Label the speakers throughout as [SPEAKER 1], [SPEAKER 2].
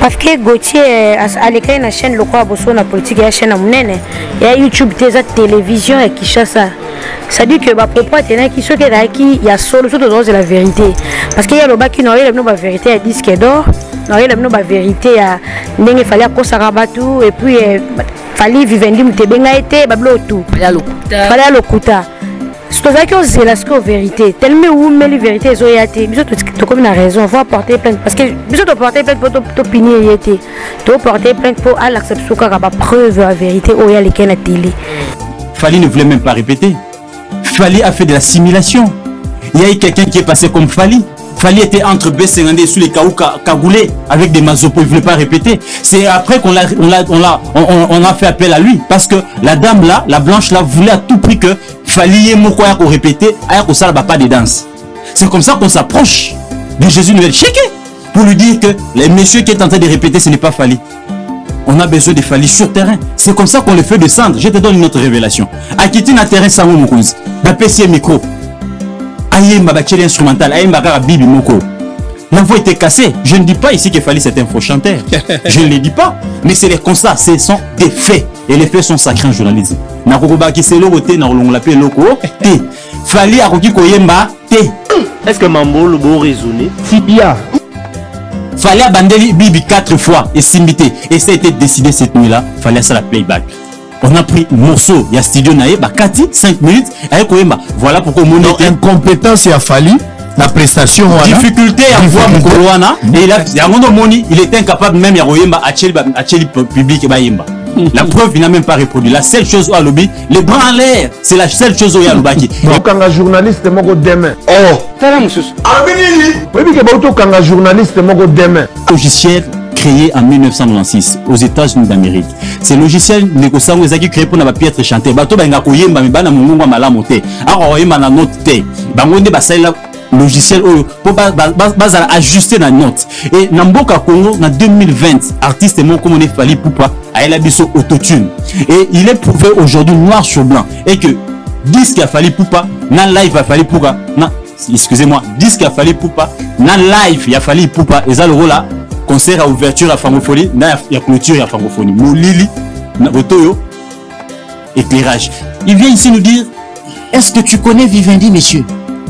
[SPEAKER 1] parce que Gauthier à l'écran na chaîne le quoi bosso na politique ya chaîne monene ya YouTube teza télévision et Kinshasa. Ça dit que ba propos tena qui ce qui y a solo tout dans la vérité parce que y a le bas qui n'aurait la vérité à disque d'or, n'aurait la vérité à ndenge fallait ko sarabatu et puis fallait Vivendi mutebenga été bablo tout. Fallait lokuta. C'est ça que c'est la vérité. Tellement où mais la vérité est oyate. Bisous tu comme une raison, faut porter plainte parce que bisous tu porter plainte pour t'opinion oyate. Tu porter plainte pour à l'acceptation car ba preuve la vérité oyale qui na télé.
[SPEAKER 2] Fali ne voulait même pas répéter. Fali a fait de la simulation. Il y a eu quelqu'un qui est passé comme Fali. Fali était entre B52 sous les cagoulés avec des mazopos, il ne voulait pas répéter. C'est après qu'on a fait appel à lui. Parce que la dame là, la blanche là, voulait à tout prix que Fali et Moko qu'on répétait, qu'on ne pas de danse. C'est comme ça qu'on s'approche de Jésus Noël Chéké pour lui dire que les messieurs qui est en train de répéter, ce n'est pas Fali. On a besoin de Fali sur terrain. C'est comme ça qu'on le fait descendre. Je te donne une autre révélation. À quitter un terrain sans Moukouz, d'apprécier micro. Aïe bacheli instrumental, aïe ma bibi moko. La voix était cassée. Je ne dis pas ici qu'il fallait cet info chanteur. Je ne le dis pas. Mais c'est les constats, ce sont des faits. Et les faits sont sacrés en journalisme. Nakoba qui c'est l'oroté, on l'appelle loko. T. Fali a roki koyemba T.
[SPEAKER 3] Est-ce que Mambo le beau raisonné?
[SPEAKER 2] Tibia. Fallait abandonner Bibi 4 fois et s'imiter. Et ça a été décidé cette nuit-là. Fallait ça la playback. On a pris morceau, il y a studio naïe, Kati, 5 minutes, voilà pourquoi mon
[SPEAKER 4] incompétence il a fallu, la prestation,
[SPEAKER 2] difficulté à voir mon Koloana, et il était incapable même à Tcheli public et Bayemba. La preuve, il n'a même pas reproduit. La seule chose où a lobby, les bras en l'air, c'est la seule chose où il y a lobby.
[SPEAKER 4] Donc, quand un journaliste est demain. Oh,
[SPEAKER 2] t'as la mousse.
[SPEAKER 4] Un journaliste est demain.
[SPEAKER 2] Logiciel créé en 1996 aux États-Unis d'Amérique. C'est logiciel négociant où ils créé pour ne pas piètre chanter. Bato benga koyemba mibana mungu malamote. Alors oyemba na note te. Bangonde basala logiciel pour bazala ajuster la note. Et Namboka Congo en 2020, artiste mon comme on est Fali Poupa a el abisso autotune. Et il est prouvé aujourd'hui noir sur blanc et que disque a Fali Poupa, na live a Fali Poupa, excusez-moi, disque a Fali Poupa, na live il a Fali Poupa et ça le rôle là. Concert à ouverture à francophonie, il y a clôture à francophonie. Molili, Nabotoyo, éclairage. Il vient ici nous dire, est-ce que tu connais Vivendi, monsieur?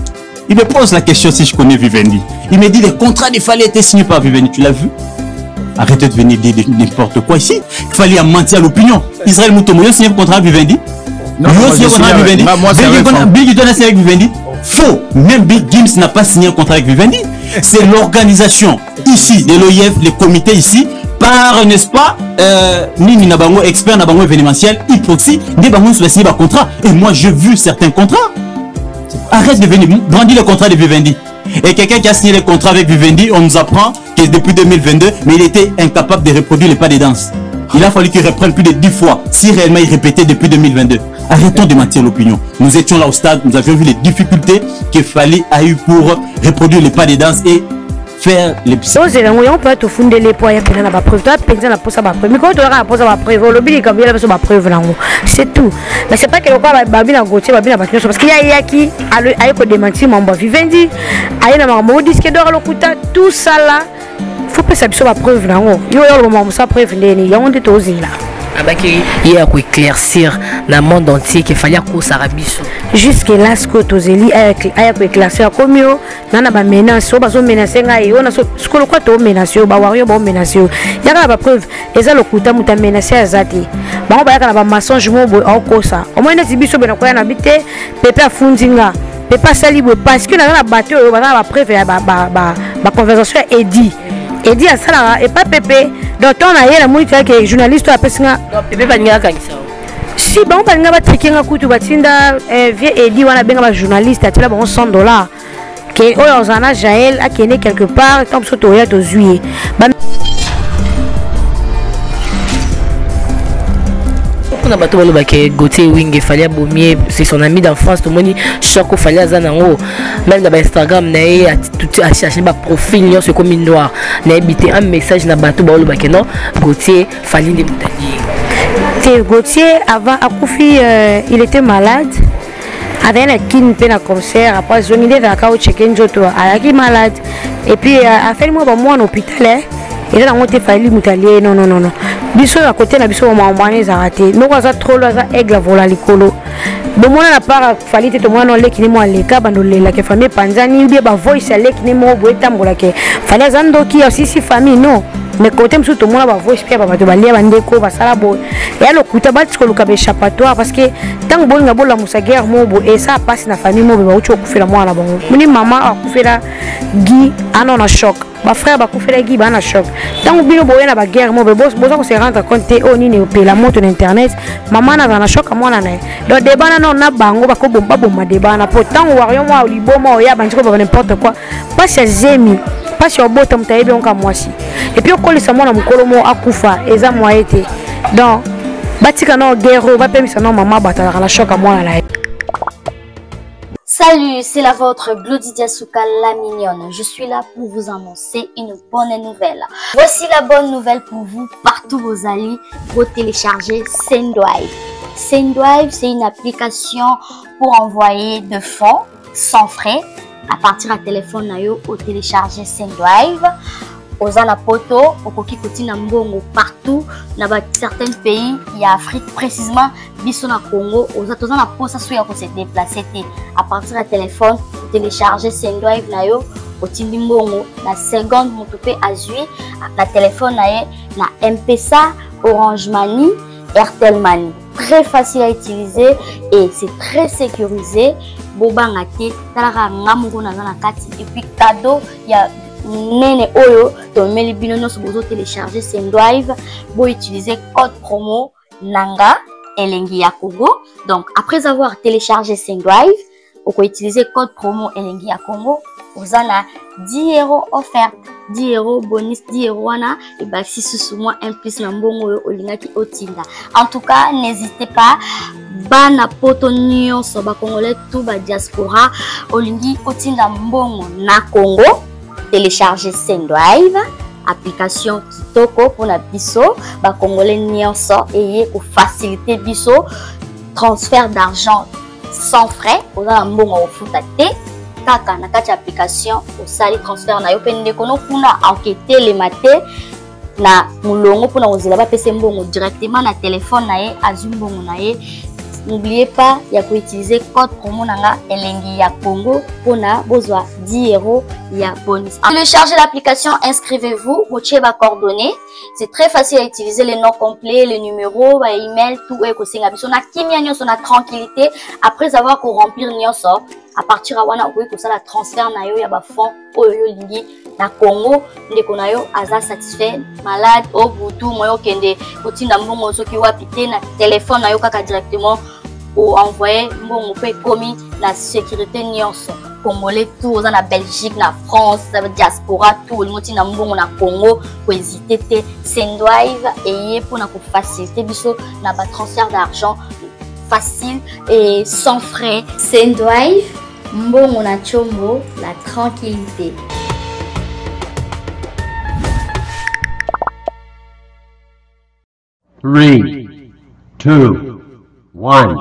[SPEAKER 2] Il me pose la question si je connais Vivendi. Il me dit, les contrats de Fali étaient signés par Vivendi, tu l'as vu? Arrêtez de venir dire n'importe quoi ici. Il fallait mentir à l'opinion. Israël Moutomo, il a signé un contrat avec Vivendi?
[SPEAKER 4] Non, il a signé avec Vivendi.
[SPEAKER 2] Big Gims a signé avec Vivendi. Faux. Même Big Gims n'a pas signé un contrat avec Vivendi. C'est l'organisation ici de l'OIF, les comités ici, par, n'est-ce pas, Nini Nabango, expert Nabango événementiel, Hyproxy, des bangos sont signé par contrat. Et moi, j'ai vu certains contrats. Arrête de venir, brandir le contrat de Vivendi. Et quelqu'un qui a signé le contrat avec Vivendi, on nous apprend que depuis 2022, mais il était incapable de reproduire les pas de danse. Il a fallu qu'il reprenne plus de 10 fois, si réellement il répétait depuis 2022. Arrêtons de mentir l'opinion. Nous étions là au stade, nous avions vu les difficultés qu'il fallait a eu pour reproduire les pas de danse et faire les psy.
[SPEAKER 1] On peut te fonder les poids et la preuve. Toi, tu as posé la preuve. Mais quand tu as posé la preuve, le but est comme il a posé la preuve. C'est tout. Mais c'est pas que le quoi va bien Gauthier, va bien parce qu'il y a qui a démenti mon Vivendi, il y a un disque d'or, tout ça là. Il faut pas s'habituer à la preuve. Il y a un moment où ça preuve, il y a un détourné là.
[SPEAKER 5] Il y a éclaircir dans le monde entier qu'il fallait qu'on s'arabisse.
[SPEAKER 1] Jusque là, ce que tu as éclaircir comme yo, nana ba menace, ba zo menacer ngai, on a ce que le quoi tu menacer, ba wario ba menacer. Il y a la preuve, et ça le coup ta muta menacer azati. Ba on ba ya ba mensonge mo bo au ça. Au moins na biso bena ko ya na bité, pepe afundinga. Pepe sali parce que na bateau, ba na preuve ba conversation est dit. Et dit à ça et pas Pépé. Donc on a eu la moitié que journaliste a passé nga
[SPEAKER 5] Pépé va n'yaka ça.
[SPEAKER 1] Si bon pas nga ba trikinga kutu batinda vie et dit wana benga ba journaliste atela bon $100 que o ozana Jaël a kené quelque part tant que to ya to juillet.
[SPEAKER 5] On a battu le bac Gauthier Wing, il fallait abommer, c'est son ami d'enfance, tout le monde choc il fallait azanango. Même dans Instagram, nae a cherché ba profil sur comme une noire. Nae bité un message na battu le bac non. Gauthier fallait des moutaniers.
[SPEAKER 1] Gauthier avant à Koufi, il était malade. Avec un kin peine à concert après zone il est à checker une autre, à la malade et puis a fait moi en hôpital. eza nango te fali mutalie non non non biso à côté na biso mama eza raté moko aza trop aza aigle vola likolo bomona na part fali te tomona no leki ni mo aleka bando lela ke famille panzani bien ba voice leki ni mo boeta mbola ke fali aza ndoki aussi famille non mais côté msu to mona ba voice pia ba bato balia bandeko basala bo ya lokuta bati ko luka be échappatoire parce que tant bolinga bola musaguerre mo bo et ça passe na famille mo ba ucho kufela mwana bango muni mama akufela gi ana na choc ba frère ba kufela gi ba na choc tant bino boye na ba guerre mo be boss ko se rendre compte o nini pe la moto na internet mama na na choc mwana na do debana non na bango ba ko bomba bomba debana pourtant warion mo liboma o ya banjiko ba n'importe quoi pas chez zemi pas sur bota mutaebe onka mwasi et puis okolisa mwana mukolo mo akufa eza moyete donc batika no guerre va pemisa no mama batala la choc mwana na.
[SPEAKER 6] Salut, c'est la vôtre Glody Diasuka la mignonne. Je suis là pour vous annoncer une bonne nouvelle. Voici la bonne nouvelle pour vous, partout vos alliés, pour télécharger Sendrive. Sendrive, c'est une application pour envoyer de fonds sans frais à partir du téléphone nayo au télécharger Sendrive. Ozana poto, okoki kotina mbongo partout na certains pays, il y a Afrique précisément, biso na Congo, ozana posa soya ko se déplacer à partir du téléphone, télécharger Sendrive nayo, otindi mbongo na seconde motope azui na téléphone naye na M-Pesa, Orange Money, Airtel Money. Très facile à utiliser et c'est très sécurisé. Bobanga te, talaka ngamungo na kati et puis cadeau, il y a nene oyo to meli bino no bozo télécharger Sendrive bo utiliser code promo nanga elengi ya Congo. Donc après avoir téléchargé Sendrive, vous pouvez utiliser code promo elengi ya Congo, vous avez 10 € offert, 10 € bonus, 10 € wana et bah si sous moi un plus na mbongo olinga ki otinda. En tout cas, n'hésitez pas bana poto nyonso ba congolais tout ba diaspora olingi otinda mbongo na Congo. Télécharger Sendrive, application kitoko pour la biso, ba congolais nyonso et pour faciliter biso transfert d'argent sans frais. Vous avez un bon au foutate, kaka na kati application au sali transfert na yo pende kono kuna enquêter les maté na mulongo pour na ozela ba pese mbongo directement na téléphone na ye azumbongo na ye. N'oubliez pas, il y a utiliser code promo nanga elengi ya Congo pour na bozwa 10 € ya bonus. Téléchargez l'application, inscrivez-vous, votre ba coordonnées. C'est très facile à utiliser, les noms complets, les numéros, ba email, tout est ko singa biso na kimia nyonso na tranquillité après avoir ko remplir nyonso. À partir à wana okoki ko sala transfert na yo ya ba fonds oyo lingi na Congo ndeko na yo aza satisfait malade au butu moyo kende otinda mbongo soki wapite na téléphone na yo kaka directement ou envoyer mbongo pe komi la sécurité nyonso congolais tout oza na Belgique na France diaspora tout otinda mbongo na Congo ko hésiter te Sendrive et pour na ko faciliter biso na ba transfert d'argent facile et sans frais. Sendrive mbongo na chombo la tranquillité.
[SPEAKER 7] Three, two, one.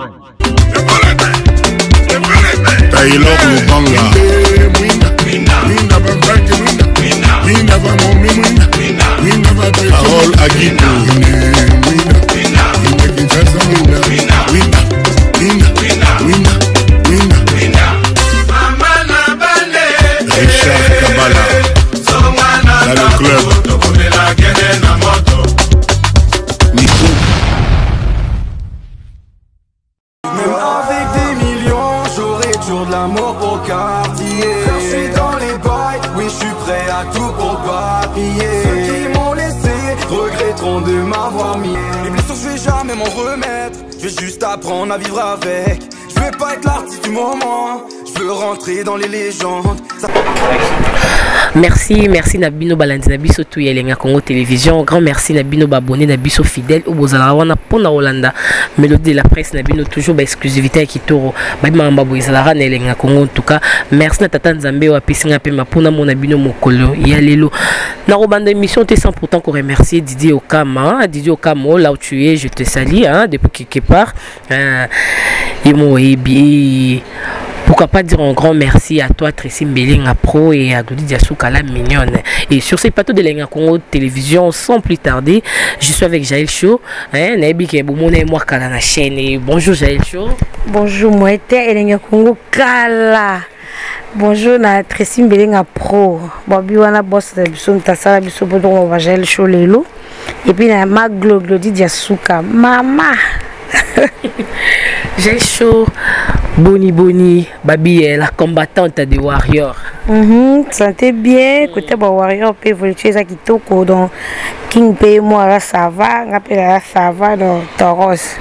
[SPEAKER 8] Apprendre à vivre avec. Je veux pas être l'artiste du moment. Je veux rentrer dans les légendes.
[SPEAKER 5] Merci, merci Nabino Balandi Nabiso tout yelenga Congo Télévision. Grand merci Nabino Babonné Nabiso fidèle au bozala wana pona Hollanda. Mélodie de la presse Nabino toujours ba exclusivité qui toro. Ba mamba boizala na yelenga Congo en tout cas. Merci na tata Nzambe wa pisinga pe mapona mon Nabino mokolo ya lelo. Na robanda émission te sans pourtant qu'on remercier Didier Okama, Didier Okamo là où tu es, je te salue hein depuis quelque part. Et moi Pourquoi pas dire un grand merci à toi, Tracy Mbelenga Pro, et à Glody Diasuka la mignonne. Et sur ces plateaux de Lenga Congo Télévision, sans plus tarder, je suis avec Jaël Show. Naïbi qui est bon, moi, Kala la chaîne. Et bonjour, Jaël Show.
[SPEAKER 1] Bonjour, moi, et Lenga Congo Kala. Bonjour, na Tracy Mbelenga Pro. Bobi wana boss de biso ntasala biso bodo on va Jaël Show lelo. Et puis na ma Glody Diasuka. Mama.
[SPEAKER 5] J'ai chaud, Boni, Babi est la combattante des Warriors.
[SPEAKER 1] Santé bien, côté bah Warrior peut évoluer ça qui toko dans King P moi ça va, rappelle ça va dans Toros.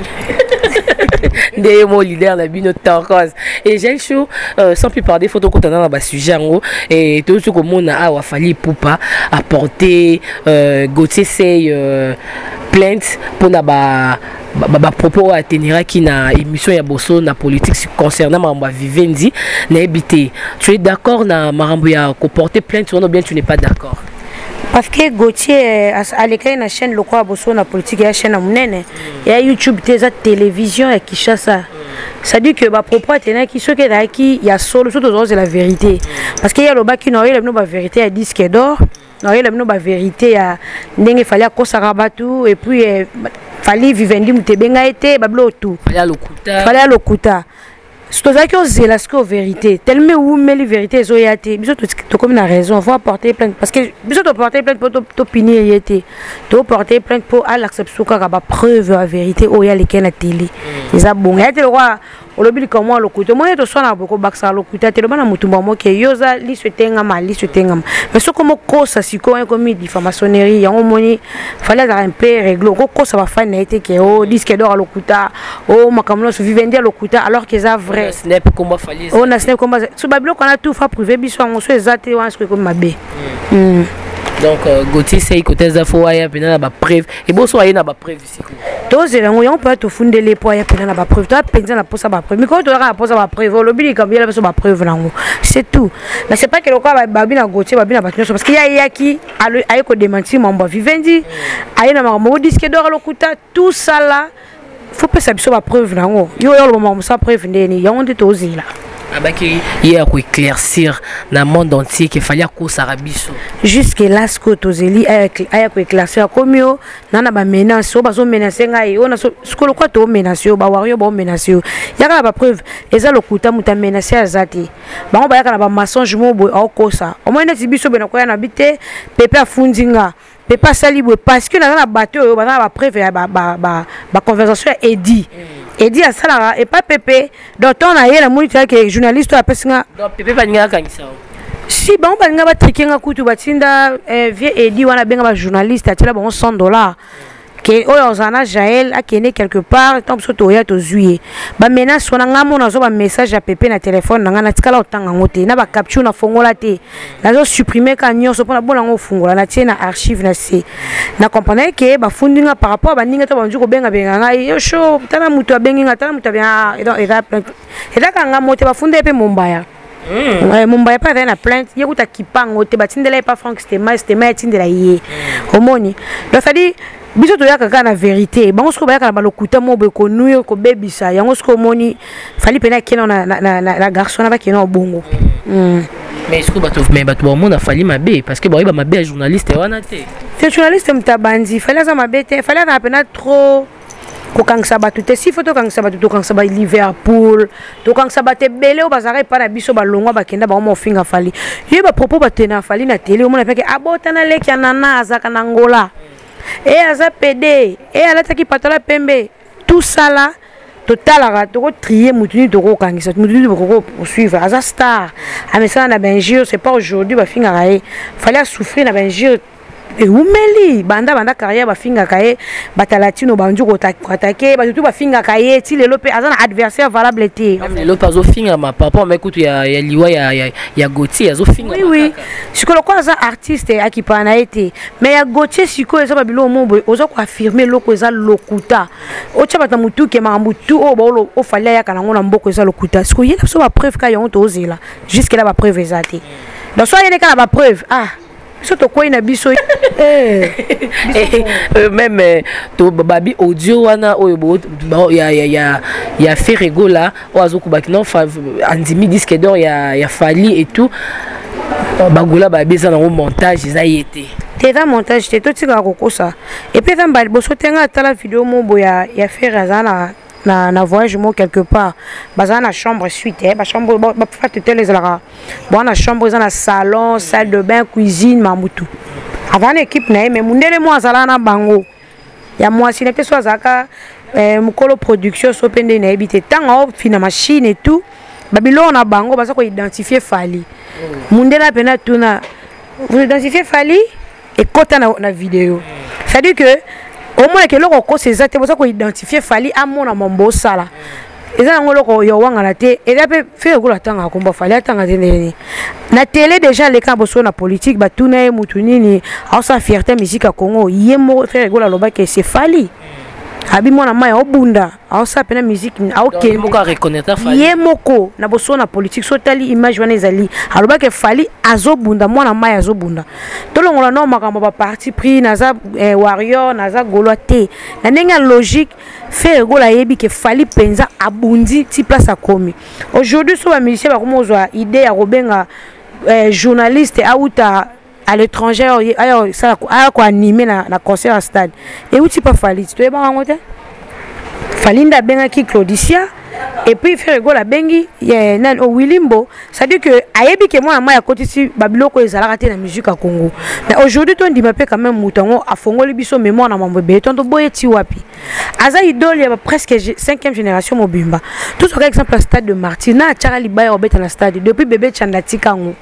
[SPEAKER 5] Des mots leader la bino Toros. Et j'ai chaud, sans plus parler photo qu'on a dans le sujet en haut et tout ce que mon a fallu poupa apporter Gauthier c'est plainte pour na ba propos à tenir qui na émission ya bosso na politique concernant Maramba Vivendi na habité. Tu es d'accord na Maramba ya porter plainte ou bien tu n'es pas d'accord?
[SPEAKER 1] Parce que Gauthier à l'écran na chaîne le quoi bosso na politique ya chaîne munene ya YouTube teza télévision ya Kinshasa. Ça dit que ba propos à tenir qui ce qui ya solo surtout dans la vérité parce qu'il y a le bas qui n'aurait la vérité à disque d'or. Non, il y a une vérité à n'engue fallait à Kosarabatu et puis fallait Vivendi mutebenga été bablo tout. Fallait à l'okuta. C'est ça que c'est la vérité. Tellement où mais les vérités zoyate. Biso to comme une raison, faut apporter plainte parce que biso to porter plainte pour t'opinion yete. To porter plainte pour à l'acceptation car ba preuve la vérité au ya lesquels la télé. Les a bon. Ya te le roi olobi comment l'okuta. Moi to so na boko baksa l'okuta te le bana mutumba mo ke yoza li soutenga mais ce comme kosa siko comme diffamationnerie ya omoni fallait un peu régler ko ça va faire na été que oh disque d'or à l'okuta. Oh makamlo se Vivendi à l'okuta alors que ça vrai.
[SPEAKER 5] Snap combat fallait.
[SPEAKER 1] On a snap combat. Sur babilo qu'on a tout fait privé biso on soit exacté on est comme mabé.
[SPEAKER 5] Donc Gauthier c'est côté za fois ya pena ba preuve et bon soit na ba preuve ici.
[SPEAKER 1] Tous les on peut te fonder les poids ya pena na ba preuve. Toi penser la posa ba preuve. Mais quand tu la posa ba preuve, le bili comme il a ba preuve nango. C'est tout. Mais c'est pas que le quoi babi na Gauthier babi na ba parce qu'il y a qui a ko démentir Maramba Vivendi. Aïe na Maramba disque d'or le kuta tout ça là. Faut pas s'absorber à preuve là. Yo le moment ça preuve ndeni. Ya on dit aussi là.
[SPEAKER 5] Abaki il y a quoi éclaircir dans le monde entier qu'il fallait ko sarabiso.
[SPEAKER 1] Jusque là ce que tozeli aya ko éclaircir comme yo nana ba menace o bazo menacer ngai on a ce que le quoi to menacer ba wario ba menacer ya ka ba preuve eza lokuta muta menacer azati ba on ba ya ka ba mensonge mo bo okosa au moins neti biso bena ko ya na bité pepe afundinga pepe salibo parce que na bateau ba na ba preuve ba conversation Edi Edi à ça et pas Pépé donc on a eu la monité que journaliste a passé
[SPEAKER 5] donc Pépé pas ninga kangisa
[SPEAKER 1] si bon ba ninga ba trikinga kutu batinda vie Edi wana benga ba journaliste atela bon $100 que oyozana Jaël a kene quelque part tant que to ya to zuye ba menace wana ngamo na zo ba message à Pépé na téléphone na ngana tikala otanga ngote na ba capture na fongola te na zo supprimer ka nyonso pona bona ngo fungola na tie na archive na se na comprendre que ba fundinga par rapport ba ninga to ba njuko benga ngai yo show tana mutu abenga tana mutu bien et da ka ngamo te ba funde pe Mumbaya Mumbaya pas na plainte yekuta kipango te batindela pas Frank Stema tindela yé homoni donc ça dit biso to yaka kana vérité bango sko bayaka ba lokuta mo be ko nuyo ko bebisa yango sko moni fali pena kena na garçon na ba kena bongo
[SPEAKER 5] mais est-ce que bato monde a fallu mabe parce que ba mabe journaliste wana te
[SPEAKER 1] c'est journaliste mtabandi fallait za mabe te fallait na pena trop ko kangsa batu te si photo kangsa batu to kangsa ba Liverpool to kangsa ba te belé o bazare pa na biso ba longwa ba kenda ba mo finga fali ye ba propos ba tena fali na télé o mona peke abota na leki na azaka na Angola et aza PD et alataki patala pembe tout ça là total to trier mutuni to ko kangisa mutuni to ko poursuivre aza star amesana na benjio c'est pas aujourd'hui ba finga raé fallait souffrir na benjio et umeli banda carrière ba finga kaye batalatino banju ko attaquer ba tout ba finga kaye ti lelo pe azana adversaire valable té
[SPEAKER 5] lelo pas zo finga ma papa mais écoute ya liwa ya Gauthier zo finga
[SPEAKER 1] oui siko lo kwa za artiste akipana été mais ya Gauthier siko eza ba bilo mo ozo ko affirmer loko eza lokuta o tshaba mutu ke mambutu o ba o fallait ya kana ngona mboko eza lokuta siko yela so ba preuve ka yo to ozela jusque là ba preuve ezate donc soit yene kana ba preuve surtout quoi na biso
[SPEAKER 5] même to babi audio wana oyo ya Ferrego là oazo kubaki non andimi disque d'or ya Fali et tout bagola babi za na montage za yete
[SPEAKER 1] teza montage te to tika kokosa et puis vamba boso tenga tala vidéo mobo ya Ferrazana na voyage mo quelque part bazana na chambre suite ba chambre ba fate tele ezalaka bon na chambre na salon salle de bain cuisine mamutu avant équipe na mais mundele mo azala na bango ya mwasi na peso azaka mukolo production so pende na ebité tanga fina machine et tout babilo na bango baza ko identifier Fali mundela pena tuna vous identifiez Fali et kota na vidéo ça dit que au moins que loko ko ces actes bosa ko identifier Fali amona mambo sala eza ngoloko yo wanga na te et après faire gola tanga komba Fali atanga tene na télé déjà les camps boso na politique ba tuna e mutunini au sa fierté musique à Congo yemo faire gola loba que c'est Fali abi mona maya obunda au sa pena musique au ke
[SPEAKER 5] moko reconnaître Fali
[SPEAKER 1] yemoko na boso na politique so tali image wana ezali aloba ke Fali azobunda mona maya azobunda tolongola no makambo ba parti pris naza warrior naza golo te na nenga logique faire gola yebi ke Fali penza abundi ti place a komi aujourd'hui so ba musicien ba komozwa idée ya robenga journaliste auta à l'étranger ayo ça a quoi animer na concert à stade et où tu pas Fali tu es pas rencontré Fali nda benga ki Claudicia et puis faire go la bengi ya nan o Willimbo ça dit que ayebi ke moi ya côté si babiloko ezala te na musique à Congo mais aujourd'hui ton dit m'appelle quand même mutango a fongoli biso mémoire na mambo beton to boyeti wapi aza idole ya presque 5e génération mobimba tout ce exemple à stade de Martina Charlie Bayer obeta na stade depuis bébé Chandatika ngo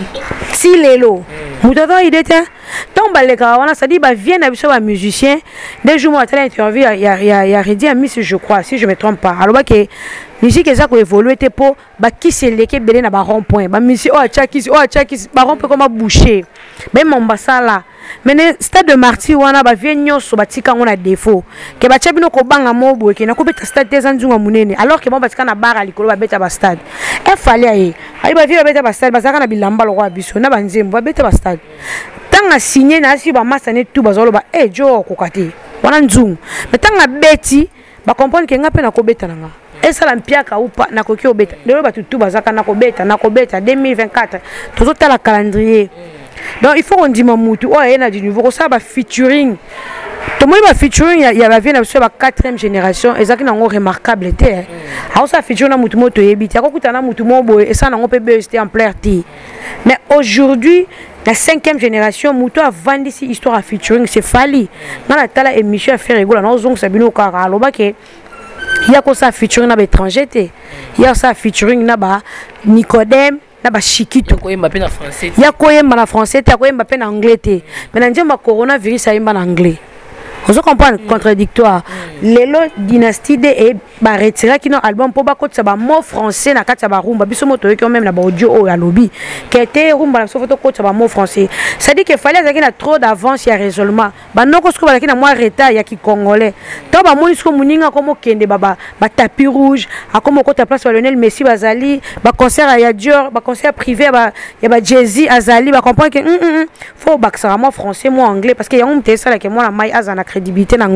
[SPEAKER 1] si lelo mutoto idete tomba le kawana ça dit ba vient na biso ba musicien des jours moi telle interview ya Redi à Miss je crois si je me trompe pas alors que musique eza ko évoluer te po ba kiseleke belé na ba rond point ba musique o chakisi ba rond point comme boucher même Mombasa là mais stade de Marty wana ba vient nyoso ba tika ngona défaut ke ba chabino ko banga mobo ke na ko beta stade des anzunga munene alors que bon ba tika na bara likolo ba beta ba stade e fallait ay ba vient ba beta ba stade ba zaka na bilamba lo kwa biso na ba nzembo ba beta ba stade tanga signé na si ba massa ne tout ba zolo ba jo ko kati wana nzungu mais tanga beti ba comprendre ke ngape na ko beta nanga esa la mpiaka upa na koki obeta lelo ba tutu bazaka na ko beta 2024 toujours tala calendrier donc il faut qu'on dise mamutu oh ena du nouveau ça ba featuring to moi ba featuring ya ba vient na sur ba 4e génération ezaki na ngo remarquable te a ça featuring na mutu moto yebiti akokuta na mutu mobo esa na ngo pebe c'était en plein ti mais aujourd'hui la 5e génération mutu a vendu ci histoire à featuring c'est Fali na la tala émission à faire rigola na ozong sabino kara aloba ke il y a quoi ça featuring na ba étranger te il y a ça featuring na ba Nicodème na ba Chiquito
[SPEAKER 5] ko yemba pe na français
[SPEAKER 1] ya ko yemba na français te ko yemba pe na anglais te mais na njema coronavirus a yemba na anglais on se comprend contradictoire lelo dynastie de e ba retirer ki no album po ba ko tsa ba mot français na kati ba rumba biso moto yo même na ba audio o ya lobi que te rumba na so photo ko tsa ba mot français ça dit que fallait azaki na trop d'avance ya raisonnement ba noko sko ba na moi retard ya ki congolais to ba moni sko muninga komo kende ba tapis rouge a komo ko ta place ba Lionel Messi bazali ba concert ya Dior ba concert privé ba ya ba Jay-Z azali ba comprendre que faut ba ça moi français moi anglais parce que ya on te ça que moi na mai azana crédibilité na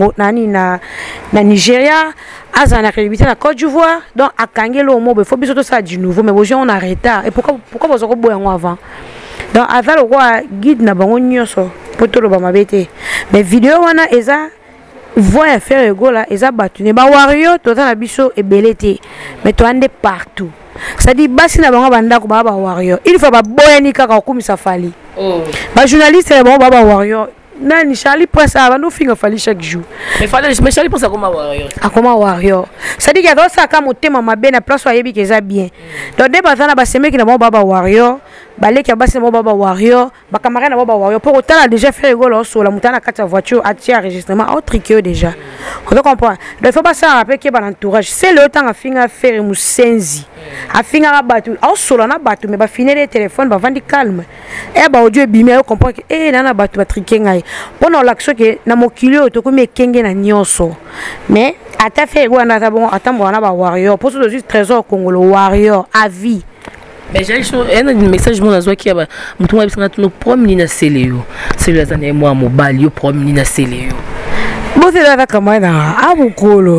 [SPEAKER 1] Nigeria azana crédibilité na Côte d'Ivoire donc akangelo mo faut biso to ça du nouveau mais aujourd'hui on arrête et pourquoi vous ko boyango avant donc avant le roi guide na bango nyoso potolo ba mabete mais vidéo wana eza voix faire gola eza batune ba wario to na biso ebelete mais to ande partout ça dit basi na bango banda ko ba wario il faut ba boyani kaka komisa Fali ba journaliste ba wario nani Charlie Prince avant nous finir Fali chaque jour
[SPEAKER 5] mais Charlie Prince comme warrior
[SPEAKER 1] comme warrior ça dit qu'il y a ça comme tema mabe na place yebi que ça bien donc des bazana ba seme ki na bon baba warrior balé ki ba seme baba warrior ba camarade na baba warrior pour autant a déjà fait rigolo sur la montana carte voiture à tia enregistrement autre que déjà on comprend donc il faut pas ça rappeler que ba entourage c'est le temps à finir faire musenzi a finir batu au solo na batu mais ba finir les téléphones ba vandi calme et ba audio bimé comprend que nana batu ba triquer ngai pendant l'action que na mokilio to ko me kenge na nyonso mais ata fait go na ta bon atambo na ba warrior pour ce juste trésor congolais warrior à vie
[SPEAKER 5] Mais j'ai un message mon azwa qui a mutu mwa bisanga tuno promis na seleo. Seleo azana moi mobile yo promis na seleo.
[SPEAKER 1] Bon c'est là comment na abukolo.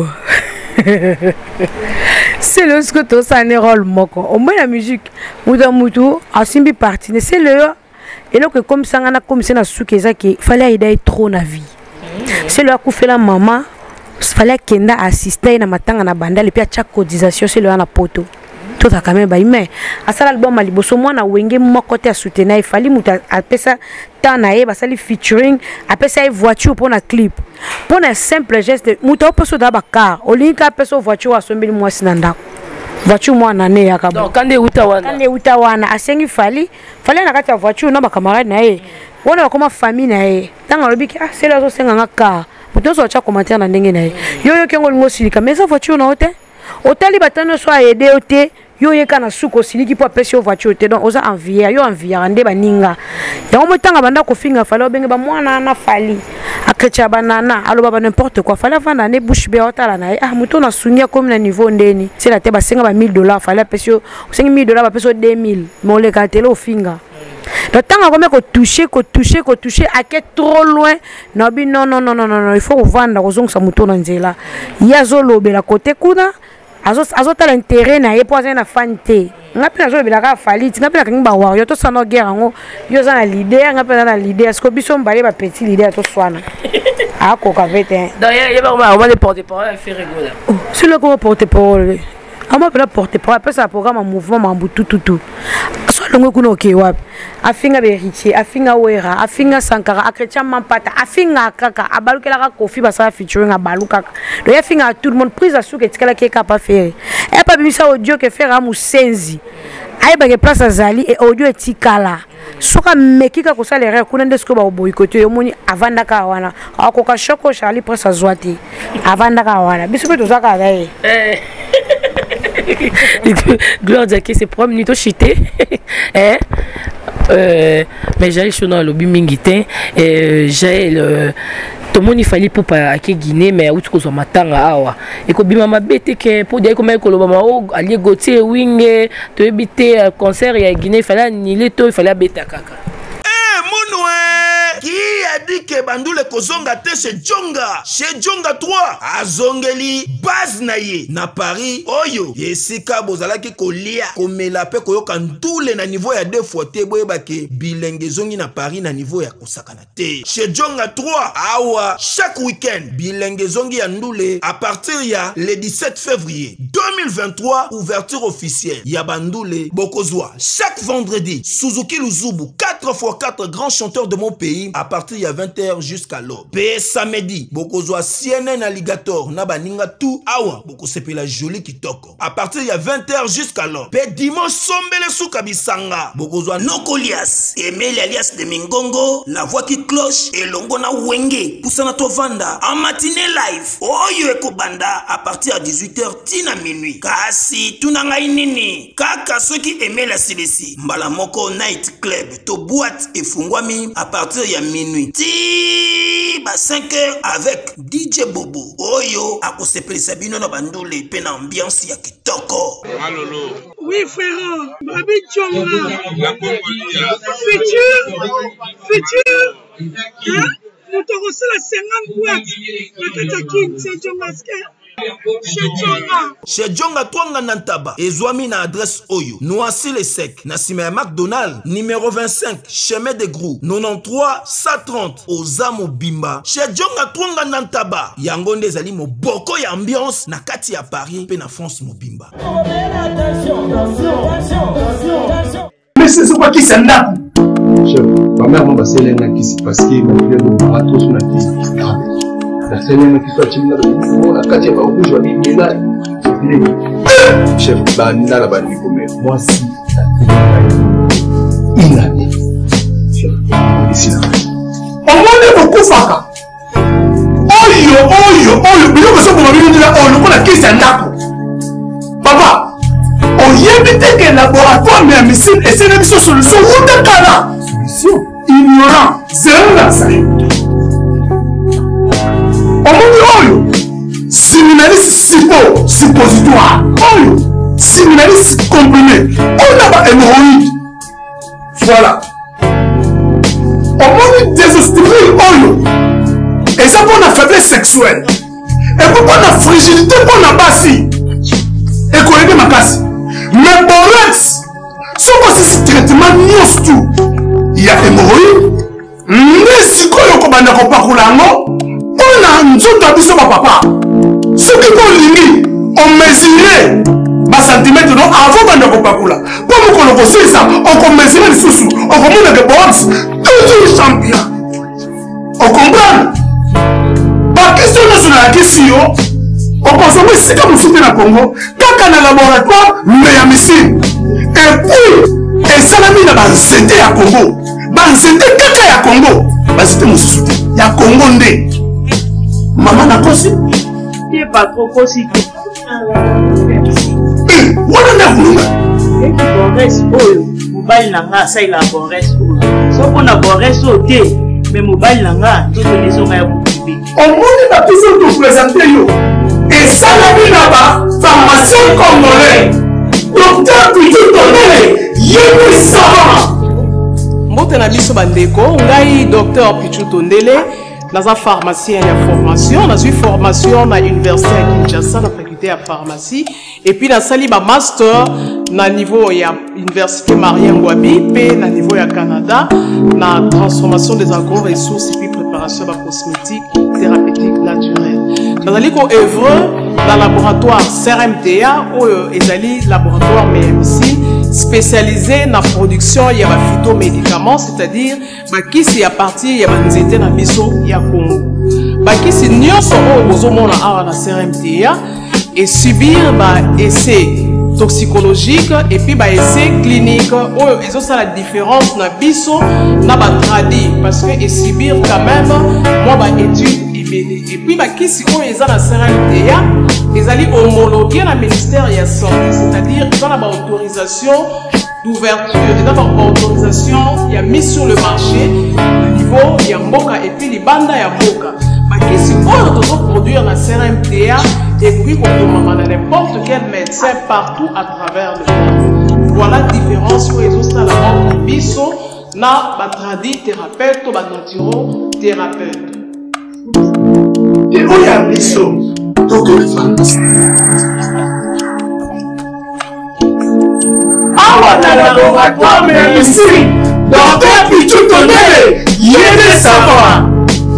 [SPEAKER 1] C'est le ce que tout ça ne rôle moko. Au moins la musique mutu asimbi parti. C'est le et donc comme ça on a comme c'est na soukeza qui fallait aider trop na vie. C'est le coup fait la maman fallait kenda assister na matanga na bandali puis à chaque cotisation c'est le na poto. Tout a quand même mais à ça l'album aliboso moi na wenge moko te soutenir il fallait muta apesa tanae basali featuring apesa voiture pour na clip pour un simple geste muta opeso da bakar olinka apesa voiture asombeli moi sinanda voiture moi nane yakabo
[SPEAKER 5] donc kande uta
[SPEAKER 1] wana asengi fallait na kati ya voiture na ba camarade na ye wana koma famille na ye tanga lobiki ah c'est là zo senga ngaka muto so cha commentaire na ndenge na ye yo kengo lingo silika mais ça voiture na hote otali batano so aider ote yo yeka na suko siliki po apesi yo voiture te donc oza envier yo envier ande baninga yango motanga banda ko finga fala obenge ba mwana na fali akecha banana aloba ba n'importe quoi fala vanda ne bouche be otala na ah muto na sungia comme na niveau ndeni c'est la te ba senga ba $1000 fala apesi yo $5000 ba apesi yo 2000 mo le ka tele o finga donc tanga comme ko toucher à quel trop loin non il faut vendre kozong sa muto na nzela yazo lobela côté kuna azota l'intérêt na yepoza na fante ngapi nazo belaka faliti ngapi nakangi ba wario to sana guerre ngo yo za na leader ngapi na leader est-ce que biso mbale ba petit leader to swana ako ka vete
[SPEAKER 5] donc il va on va les porter parole faire rigoler
[SPEAKER 1] c'est le comment porter parole ama pela porter parole après ça programme mouvement mambutu tout so longo kuno ke wapi afinga beritier afinga wera afinga sankara akrecha mampata afinga kaka abalukela ka kofi basala featuring abaluka do yafinga tout le monde prise à souke tikala ke kapa faire et pas bimisa audio ke faire amu senzi ay ba ke place azali et audio etikala soka mekika ko salere kuna ndesko ba boykote yo moni avanda ka wana akoka shoko Charlie presse azwati avanda ka wana biso to zaka gae
[SPEAKER 5] Gloire Diaké c'est pro minute chité hein mais j'ai chaud dans le bimingité j'ai le tout le monde il fallait pour pas à Guinée mais où tu causes matanga awa et que bima mabete que pour dire comment que le bama o allié Gauthier wing te habiter concert à Guinée il fallait annuler tout il fallait beta kaka
[SPEAKER 9] qui a dit que Bandoule kozonga te chez Djonga 3 azongeli base na ye na Paris oyo yesika bozalaki kolia komela pe koyoka ndule na niveau ya 2 fois te boyeba ke bilenge zongi na Paris na niveau ya kosakana te chez Djonga 3 awa chaque week-end bilenge zongi ya ndule à partir ya le 17 février 2023 ouverture officielle ya Bandoule bokozwa chaque vendredi Suzuki Luzubu 4x4 grands chanteurs de mon pays à partir de 20h jusqu'à l'aube. Pe samedi, bokozwa CNN Alligator na baninga tout awa boko sepela joli kitoko. À partir de 20h jusqu'à l'aube. Pe dimanche sombele souka bisanga. Bokozwa Nokolias, Emile alias de Mingongo, la voix qui cloche et longo na wenge. Poussana to vanda en matinée live. Oyo eko banda à partir de 18h tina minuit. Kasi tunanga inini. Kaka ceux qui aimaient la CDC. Mbala moko night club to boîte et fungwami à partir de minuit. Ti ba 5h avec DJ Bobo. Oyo akosepeli sabino na bandule pe na ambiance ya kitoko.
[SPEAKER 10] Malolo.
[SPEAKER 11] Oui frère, Babi Djonga. Futur. Hein? Nous te reçons la 50 boîtes. La Katakin, c'est Djongaske.
[SPEAKER 9] Chez Djonga Twanga Nantaba, Ezwami na adresse Oyo, Noisy les Secs, Nassime McDonald, numéro 25, chemin de Grou, 93 130, Ozamo Bimba. Chez Djonga Twanga Nantaba, Yangonde Zali mo boko ya ambiance, na kati ya Paris, pe na France mo Bimba.
[SPEAKER 4] Mais c'est quoi qui s'en a? Chef, ma mère m'a passé l'un qui s'est passé, ma fille m'a raté sur la tête. La scène qui soit timide, la quartier va rouge, va bien là. Chef, banda la bande comme moi si il a dit. Chef, ici là. On m'a beaucoup faka. Oyo, mais on se peut dire on le connaît qui c'est nako. Papa, on y évite que laboratoire mais missile et c'est une solution ou de cala. Solution ignorant, zéro la ça. Oyo, séminariste suppositoire. Oyo, Signalise comprimé. On a pas hémorroïde. Voilà. On a désostérile oyo. Et ça pour la faiblesse sexuelle. Et pour la fragilité pour la bassi. Et qu'on aide ma casse. Mais borex. Ce que traitement nyos tout. Il y a hémorroïde. Mais si quoi yoko banda ko pakulango. On a un jour d'abus papa. Ce qui qu'on limite. On mesurait. Bas centimètre non avant banda ko pakula. Pour nous qu'on aussi ça. On peut mesurer le sous-sous. On commande que borex. Toujours champion. On comprend. La question nationale qui est on consomme ici comme nous soutenons le Congo, quand on a un laboratoire, mais il y a missile. Et puis, et ça l'a mis dans la santé à Congo. Dans la santé, quand il y a Congo, c'était mon soutien. Il y a Congo ndé. Maman n'a pas aussi.
[SPEAKER 11] Il n'est pas trop aussi.
[SPEAKER 4] On en a voulu.
[SPEAKER 11] Et qui boresse, oh, mobile n'a ça il a boresse, oh. Sauf qu'on a boresse au thé, mais mobile n'a tout le maison à vous.
[SPEAKER 4] On m'a toujours nous présenter. Et ça l'a mis là-bas, pharmacien congolais. Docteur Pichu Tondele, Yémi Savant.
[SPEAKER 10] Mbote na biso bandeko, ngai Docteur Pichu Tondele, naza pharmacien ya formation, nazui formation na université ya Kinshasa na faculté ya pharmacie et puis na sali ba master na niveau ya université Maria Ngouabi pe na niveau ya Canada na transformation des agro-ressources et puis préparation de cosmétiques thérapeutiques naturelles. Dans le œuvre dans le laboratoire CRMTA ou ezali laboratoire MMC spécialisé dans la production de phytomédicaments, c'est-à-dire qui c'est à partir de nzete na biso ya Congo. Qui c'est nyonso o bozomona awa na CRMTA et subir essai toxicologique et puis essai clinique où ils ont ça la différence na biso na ba tradi parce que et subir quand même moi étude et puis qui si on est à la CRMTA ils allaient homologuer la ministère de la santé, c'est-à-dire ils ont la autorisation d'ouverture, ils ont la autorisation il y a mis sur le marché le niveau il y a mboka et puis les bandes il y a mboka qui si on doit produire la CRMTA et puis on peut n'importe quel médecin partout à travers le monde. Voilà la différence où ils ont ça la mort biso na batradi thérapeute ou naturo thérapeute.
[SPEAKER 4] Et où il y a biso docteur pharmacien. Awa na laboratoire mais ici docteur Pichu Tondele Yémi Savant.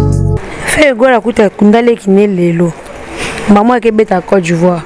[SPEAKER 1] Fait gola kuta kundale kine lelo. Maman qui est à Côte d'Ivoire.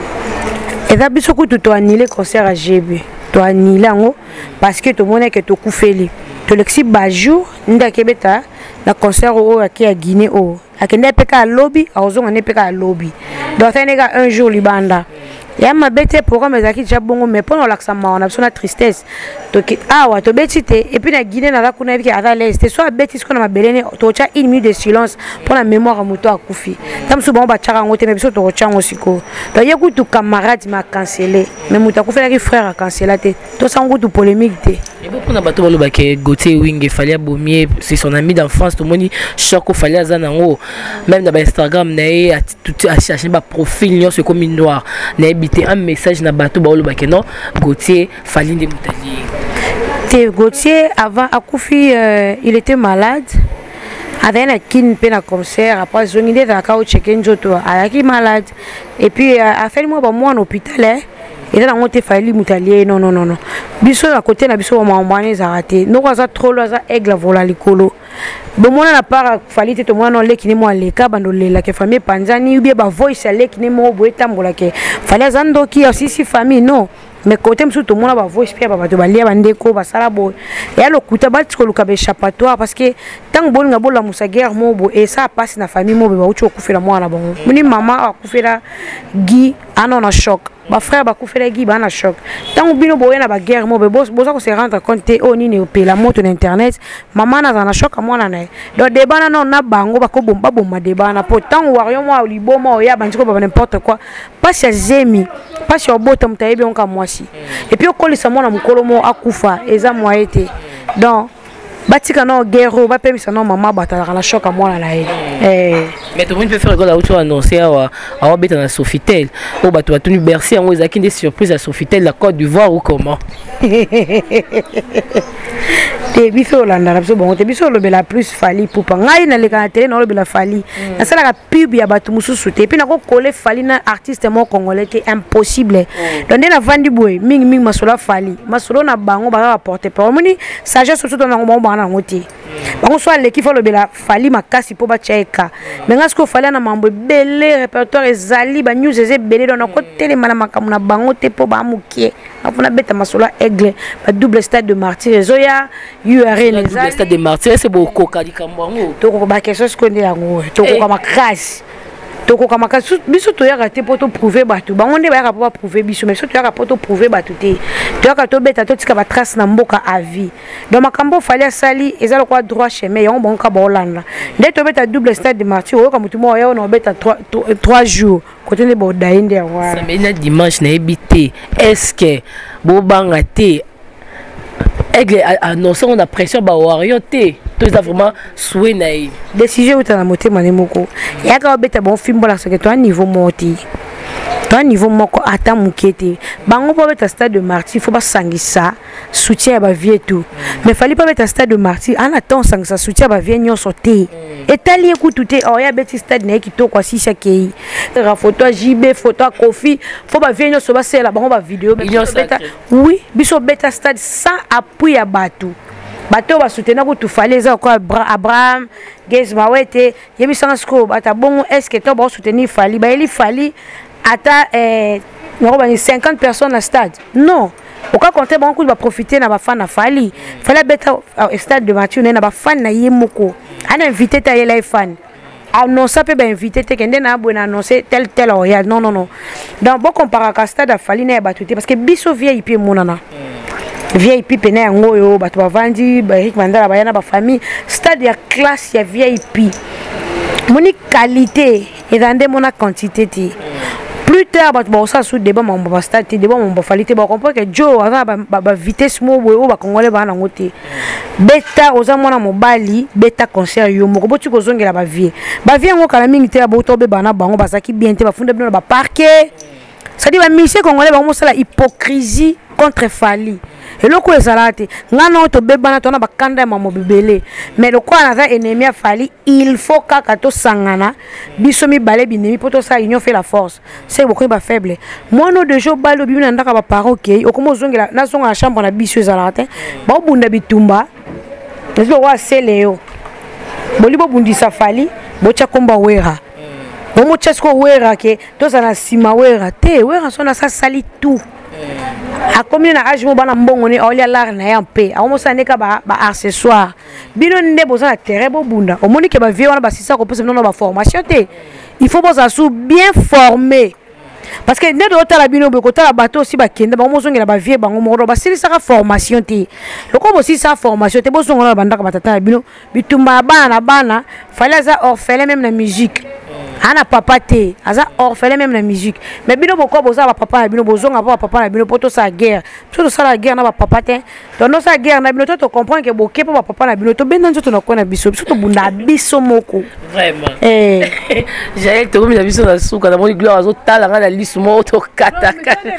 [SPEAKER 1] Et ça biso kutu to annulé concert à GB. To annulé ngo parce que tout le monde que to kufeli. To lexi bajou nda kebeta na concert au à Guinée au. Akende peka à lobby, a ozonga ne peka à lobby. Donc ça nega un jour libanda. Ya ma bête programme ezaki déjà bongo mais pendant l'accent on a besoin de tristesse. Donc wa to betite et puis na Guinée na kuna biki à l'est. Soit bête ce qu'on a belene to cha 1 minute de silence pour la mémoire à moto à Koufi. Tam souvent ba chara ngote mais biso to chango siko. Donc yeku tu camarade m'a cancellé mais moto Koufi la frère a cancellé te. To sango tu polémique te.
[SPEAKER 5] Et beaucoup na bato balo ba ke Gauthier Wing fallait bomier c'est son ami d'enfance tout le monde choc fallait azanango même dans Instagram na tout a chercher ba profil nyo c'est comme une noire na un message na bato ba oloba ke non Gauthier fallait de mutali.
[SPEAKER 1] Te Gauthier avant Akoufi il était malade. Avec un kin pena concert après zongi de la kao checker njoto ayaki malade et puis a fait moi ba moi en hôpital et là on te fallait mutali non biso à côté na biso ma mbane za raté no za trop lo za aigle vola likolo bon moi na part fallait te moi non le kini moi le ka bando le la ke famille panzani ou bien ba voice le kini mo bo etambola ke fallait zando ki aussi famille non. Mais côté monsieur tout le monde va voir espérer ba bato ba lia bandeko ba sala bo ya lokuta ba tiko luka be échappatoire parce que tant bon nga bola musa guerre mo bo et ça passe na famille mo be ba ucho kufela mwana bon muni maman a kufela gi ana na choc ba frère ba kufela gi ba na choc tant bino bo na ba guerre mo be boza ko se rendre compte o ni ne pe la moto na internet maman na choc mwana na donc débat na na bango ba ko bomba bomba débat na pourtant wario mo libo mo ya bandiko ba n'importe quoi pas chez zemi pas sur boto mtayebi on ka moi. Et puis au colisa mwana mukolo mo akufa eza mwa été donc batika no guerre ba pemisa no mama batala la choc à mwana na ye
[SPEAKER 5] Mais tout le monde peut faire quoi là annoncer à bête dans Sofitel. Oh bah tu vas tenir Bercy en Ouzaki des surprises à Sofitel la Côte d'Ivoire ou comment? Te biso Hollande na biso bon te biso le bela plus fali pour pas ngai na le canatele na le bela fali. Na sala ka pub ya batu mususu te puis na ko coller fali na artiste mo congolais te impossible. Donc na vandi boy mingi masola fali. Masolo na bango ba rapporter pas. Moni sagesse surtout na ngomba na ngoti. Bango soit l'équipe faut le bela fali makasi po ba chaika. Mais ngasko fali na mambo belé répertoire ezali ba news eze belé donc na ko tele mana makamu na bango te po ba mukie. Afuna beta masola aigle ba double stade de martyr zoya URL le stade de martyr c'est beaucoup kadi kambango
[SPEAKER 1] to ko ba quelque chose ko ndi yango to ko kama crash to ko kama crash biso to ya raté pour to prouver batu bango nde ba ya pour prouver biso mais so to ya pour to prouver batu te to ya to beta to tika ba trace na mboka à vie donc makambo fallait sali ezalo kwa droit chemin yango bon ka ba Hollande nde to beta double stade de martyr o ka mutu mo ya no beta 3 jours côté les bodainde ya wa
[SPEAKER 5] ça mais na dimanche na ebité est-ce que bo banga te aigle annoncer on a pression ba orienté tout ça vraiment souhait na
[SPEAKER 1] décision uta na motema ne moko ya ka beta bon film bola ce que toi niveau monti toi niveau moko ata mukete bango po beta stade de martyr faut pas sangisa soutien ba vie tout mais fallait pas beta stade de martyr en attend sangisa soutien ba vie nyo sauter etali écouter oh ya beti stade na kitoko kwa sisa kei ra photo JB photo Kofi faut ba vie nyo so ba sela bango ba vidéo beta oui biso beta stade sans appui ya batu bato ba soutenir ko tu fallait ça quoi Abraham Gezma wete yemi sansko bata bon est-ce que to ba soutenir fali ba eli fali ata 50 personnes à stade non au cas compter beaucoup va profiter na ba fan na fali fallait beta stade de Mathieu na ba fan na yemoko ana invité ta yela fan annoncer peut ba invité te kende na bo na annoncer tel royal non donc bon comparer à stade à fali na ba tout parce que biso VIP monana VIP pena yango yo bato bavandi ba Eric Mandala ba yana ba famille stade ya classe ya VIP moni qualité et dans mona quantité ti plus tard bato ba osa sous débat mon ba stade ti débat mon ba qualité ba comprendre que Joe ava ba vitesse mo bo ba congolais ba na ngote beta oza mona mobali beta concert yo moko boti ko zongela ba vie ngo kala mingi te ba to be bana bango ba saki bien te ba funda bino ba parquet ça dit ba monsieur congolais ba mo sala hypocrisie contre Fali et le coup ezalate ngana to bebana to na bakanda mamo bebele mais le quoi na ennemi Fali il faut kaka to sangana biso mi balé binemi poto ça union fait la force c'est beaucoup ba faible mono de jour balo bimina ndaka ba paroke okomo zongela na zonga na chambre na biso ezalate ba bunda bitumba nezo wa seleo bolibo bundisa Fali bocha komba wera bomo chesko wera ke to sana sima wera te wera sona sa sali tout a combien na âge mo bana mbongo ni olia lar na ya mpe a mo saneka ba accessoire bino nde boza na terrain bo bunda o moni ke ba vie wana ba sisa ko pose non ba formation te il faut boza sou bien formé parce que nde do tala bino be ko tala bato aussi ba kende ba mo zongela ba vie bango mo ba sili saka formation te loko bo sisa formation te bo zongela ba ndaka batata bino bitumba bana fallait ça orphelin même la musique ana papa te aza orphelin même la musique mais bino boko boza ba papa na bino bozonga ba papa na bino poto sa guerre tout ça la guerre na ba papa te donc no sa guerre na bino to comprendre que boke pa papa na bino to benda nzoto na kona biso to bunda biso moko
[SPEAKER 5] vraiment j'ai to mi na biso na suka na moni gloire azo tala nga na lisu mo to kata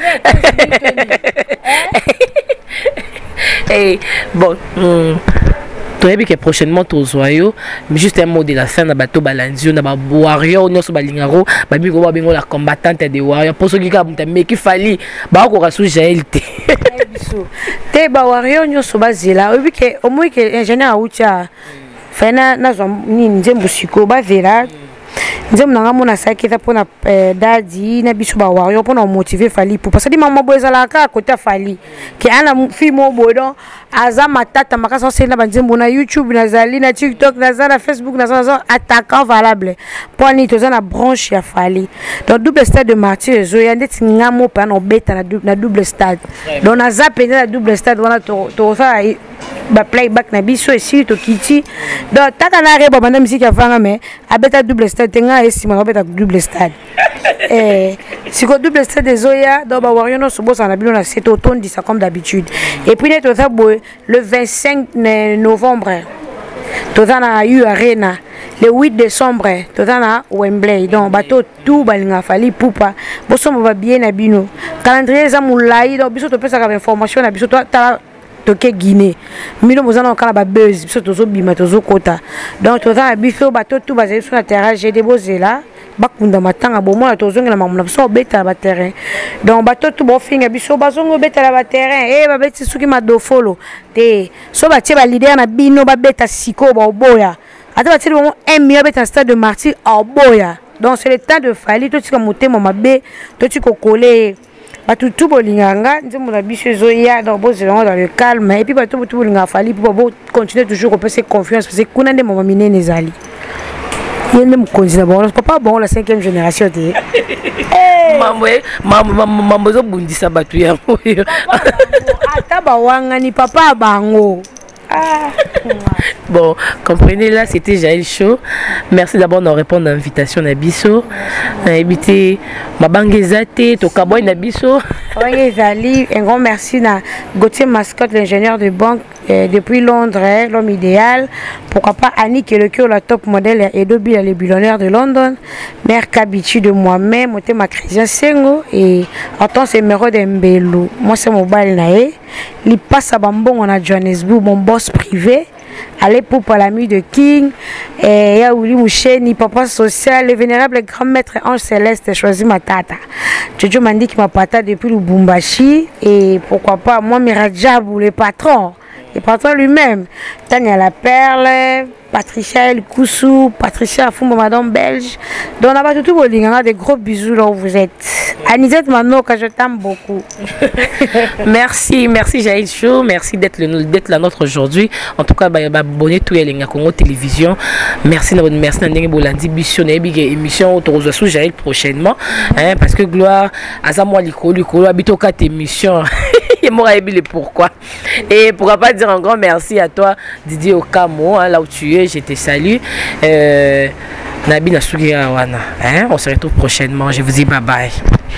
[SPEAKER 5] bon toyebi que prochainement tozoyo mais juste un mot de la fin na bato balandio na ba warrior nyoso balingaro babi ko babingo la combattante de warrior poso kika muta meki Fali ba ko rasu Jael te ba warrior nyoso bazela oyebi que au moins que ingénieur aucha fena na zo ni nzembo siko bazela nzembo nanga mona sakita pona dadi na biso ba warrior pona motiver Fali pour parce que maman boezala ka côté Fali ki ana film bodo aza matata makasa sena banzembo na YouTube na zali na TikTok na zala Facebook na zala attaquant valable poni toza na branche ya Fali donc double stade de martyr zo ya ndeti ngamo pa na beta na double stade donc na zapenda na double stade wana to ça ba playback na biso esi to kiti donc taka na reba banda musique ya vanga mais abeta double stade tenga esima na beta double stade siko double stade zoya donc ba warrior no sobosa na bino na cet automne dit ça comme d'habitude et puis net ça le 25 novembre
[SPEAKER 1] tozana U Arena le 8 décembre tozana Wembley donc bato tout balinga fali poupa boso mo ba bien na bino calendrier za mulai donc biso to pesa ka information na biso to toke Guinée mino bozana kala ba buzz biso tozo bima tozo kota donc tozana biso bato tout bazali sur la terrain j'ai des bozela bakunda matanga bomona tozongela mamuna biso beta ba terrain donc bato tout bo finga biso bazongo beta la ba terrain ba beti suki madofolo te so ba tie ba leader na bino ba beta siko ba oboya ata ba tie bon 1 million beta stade de martyr a oboya donc c'est le temps de fali to tika motema mabe to tika coller bato tout bolinganga nzembo na biso zoya donc bozela dans le calme et puis bato tout bolinga fali pour continuer toujours à passer confiance parce que kuna nde mama minene zali yende mukonzi na bon papa bon la 5e génération te
[SPEAKER 5] mambo zo bundisa batu ya
[SPEAKER 1] ata bawanga ni papa bango.
[SPEAKER 5] Bon, comprenez là, c'était Jaël Show. Merci d'abord de répondre à l'invitation d'Abisso. Habité Mabangezate, Tokaboy Nabisso.
[SPEAKER 1] Un grand merci à Gauthier Mascotte, l'ingénieur de banque depuis Londres, l'homme idéal. Pourquoi pas Annie qui est le cœur, la top modèle et Dobi, les billionnaires de London. Mère Kabichi de moi-même, moi ma Christian Sengo et attends c'est Mero d'Embelou. Moi c'est mon bal naé. Il passe à Bambon on a Johannesburg, mon boss privé. Allez pour l'ami de King et Yaouli Moucheni, papa social, le vénérable grand maître Ange Céleste choisi ma tata. Jojo m'a dit qu'il m'a pata depuis le Bumbashi et pourquoi pas moi Miradjabou le patron lui-même. Tania la Perle, Patricia El Koussou, Patricia Fumba Madame Belge. Donc on a tout le des gros bisous là où vous êtes. Anisette Manoka, je t'aime beaucoup.
[SPEAKER 5] Merci Jaïd Show, merci d'être la nôtre aujourd'hui. En tout cas, abonnez tout les Congo Télévision. Merci Nandenge Bolandi Bissionné émission autour sous Jaïd prochainement parce que gloire à ça moi Licolo habite au 4 émissions. Et moi le pourquoi. Et pourquoi pas dire un grand merci à toi Didier Okamo là où tu es, je te salue. Nabi Nasugira Wana. On se retrouve prochainement. Je vous dis bye bye.